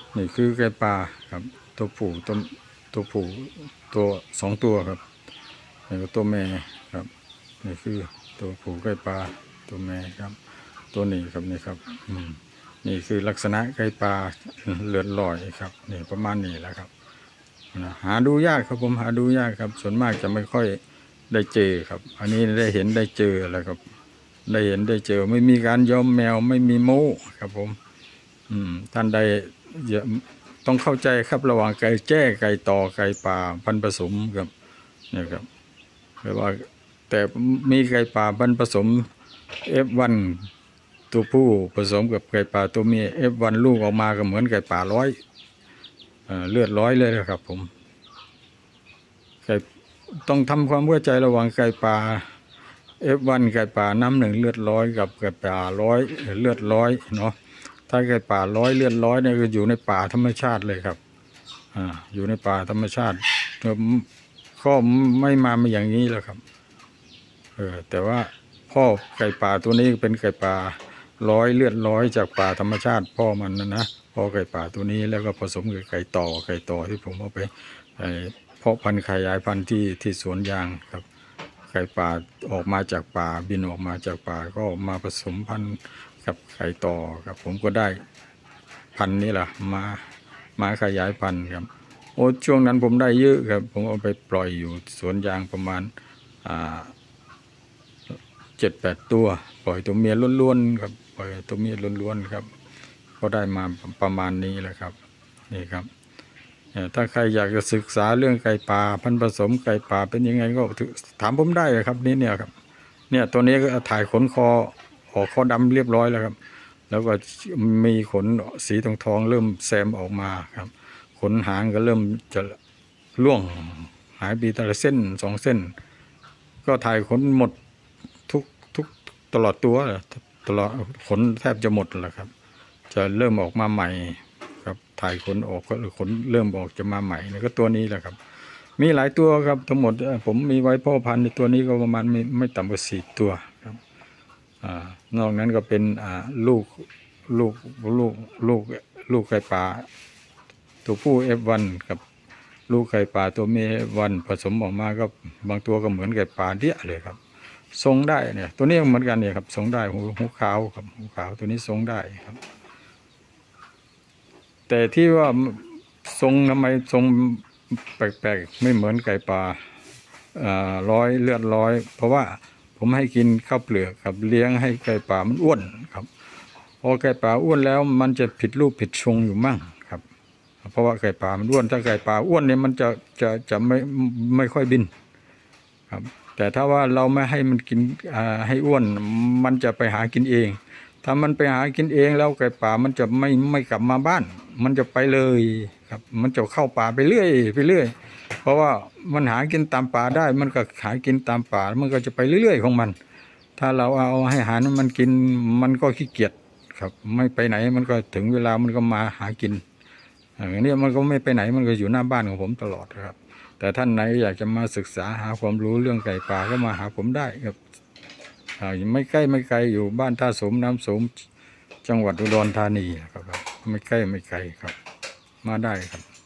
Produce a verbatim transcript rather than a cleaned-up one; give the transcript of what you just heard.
นี่คือไก่ป่าครับตัวผู้ตัวตัวผู้ตัวสองตัวครับนี่ก็ตัวแม่ครับนี่คือตัวผู้ไก่ป่าตัวแม่ครับตัวนี้ครับนี่ครับอืมนี่คือลักษณะไก่ป่าเลือดลอยครับนี่ประมาณนี้แหละครับนะหาดูยากครับผมหาดูยากครับส่วนมากจะไม่ค่อยได้เจอครับอันนี้ได้เห็นได้เจอแล้วครับได้เห็นได้เจอไม่มีการย้อมแมวไม่มีโม้ครับผมอืมท่านใดต้องเข้าใจครับระหว่างไก่แจ้ไก่ต่อไก่ป่าพันธุ์ผสมครับเนี่ยครับแปลว่าแต่มีไก่ป่าพันธุ์ผสม เอฟ วัน ตัวผู้ผสมกับไก่ป่าตัวเมีย เอฟ วัน ลูกออกมาก็เหมือนไก่ป่าร้อยเลือดร้อยเลยนะครับผมไก่ต้องทำความเข้าใจระหว่างไก่ป่า เอฟ วัน ไก่ป่าน้ำหนึ่งเลือดร้อยกับไก่ป่าร้อยเลือดร้อยเนาะถ้าไก่ป่าร้อยเลือดร้อยเนี่ยคืออยู่ในป่าธรรมชาติเลยครับอ่าอยู่ในป่าธรรมชาติก็ไม่มามาอย่างนี้แล้วครับเออแต่ว่าพ่อไก่ป่าตัวนี้เป็นไก่ป่าร้อยเลือดร้อยจากป่าธรรมชาติพ่อมันนะนะพ่อไก่ป่าตัวนี้แล้วก็ผสมกับไก่ต่อไก่ต่อที่ผมเอาไปเพาะพันธุ์ขยายพันธุ์ที่ที่สวนยางครับไก่ป่าออกมาจากป่าบินออกมาจากป่าก็มาผสมพันธุ์กับไก่ต่อครับผมก็ได้พันธุ์นี้แหละมามาขยายพันธุ์ครับโอ้ช่วงนั้นผมได้เยอะครับผมเอาไปปล่อยอยู่สวนยางประมาณอ่าเจ็ดแปดตัวปล่อยตัวเมียล้วนๆครับปล่อยตัวเมียล้วนๆครับก็ได้มาประมาณนี้แหละครับนี่ครับถ้าใครอยากจะศึกษาเรื่องไก่ป่าพันธุ์ผสมไก่ป่าเป็นยังไงก็ถามผมได้ครับนี่เนี่ยครับเนี่ยตัวนี้ก็ถ่ายขนคอออกคอดำเรียบร้อยแล้วครับแล้วก็มีขนสีทองทองเริ่มแซมออกมาครับขนหางก็เริ่มจะร่วงหายไปแต่ละเส้นสองเส้นก็ถ่ายขนหมดทุกทุกตลอดตัวตลอดขนแทบจะหมดแล้วครับจะเริ่มออกมาใหม่ครับถ่ายขนออกก็ขนเริ่มออกจะมาใหม่นี่ก็ตัวนี้แหละครับมีหลายตัวครับทั้งหมดผมมีไว้พ่อพันธุ์ในตัวนี้ก็ประมาณไม่ไม่ต่ำกว่าสี่ตัวครับอ่านอกนั้นก็เป็นอ่าลูกลูกลูกลูกลูกไก่ป่าตัวผู้ เอฟ วัน กับลูกไก่ป่าตัวเมีย เอฟ วัน ผสมออกมาก็บางตัวก็เหมือนไก่ป่าเดี้ยเลยครับทรงได้เนี่ยตัวนี้เหมือนกันเนี่ยครับทรงได้หูหูขาวครับหูขาวตัวนี้ทรงได้ครับแต่ที่ว่าทรงทำไมทรงแปลกๆไม่เหมือนไก่ป่าร้อยเลือดร้อยเพราะว่าผมให้กินข้าวเปลือกครับเลี้ยงให้ไก่ป่ามันอ้วนครับพอไก่ป่าอ้วนแล้วมันจะผิดรูปผิดทรงอยู่มั่งครับเพราะว่าไก่ป่ามันอ้วนถ้าไก่ป่าอ้วนเนี่ยมันจะจะจะไม่ไม่ค่อยบินครับแต่ถ้าว่าเราไม่ให้มันกินให้อ้วนมันจะไปหากินเองถ้ามันไปหากินเองแล้วไก่ป่ามันจะไม่ไม่กลับมาบ้านมันจะไปเลยครับมันจะเข้าป่าไปเรื่อยไปเรื่อยเพราะว่ามันหากินตามป่าได้มันก็หากินตามป่ามันก็จะไปเรื่อยๆของมันถ้าเราเอาให้อาหารมันกินมันก็ขี้เกียจครับไม่ไปไหนมันก็ถึงเวลามันก็มาหากินอย่างนี้มันก็ไม่ไปไหนมันก็อยู่หน้าบ้านของผมตลอดครับแต่ท่านไหนอยากจะมาศึกษาหาความรู้เรื่องไก่ป่าก็มาหาผมได้ครับไม่ใกล้ไม่ไกลอยู่บ้านท่าสมน้ำสมจังหวัดอุดรธานีครับไม่ใกล้ไม่ไกลครับมาได้ครับ